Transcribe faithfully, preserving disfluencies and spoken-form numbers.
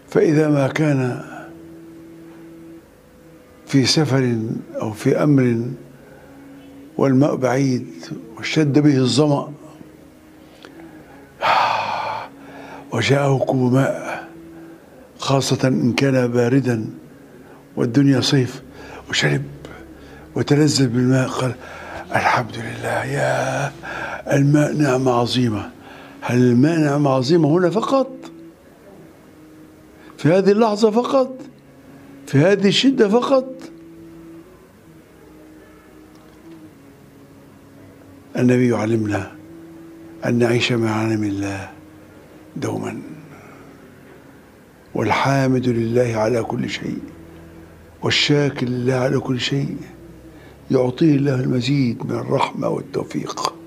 فإذا ما كان في سفر أو في أمر والماء بعيد واشتد به الظمأ وجاءه كوب ماء، خاصة إن كان باردا والدنيا صيف، وشرب وتلذذ بالماء، قال الحمد لله، يا الماء نعمة عظيمة. هل الماء نعمة عظيمة هنا فقط؟ في هذه اللحظة فقط؟ في هذه الشدة فقط؟ النبي يعلمنا أن نعيش مع نعم الله دوما، والحامد لله على كل شيء والشاكر لله على كل شيء، يعطيه الله المزيد من الرحمة والتوفيق.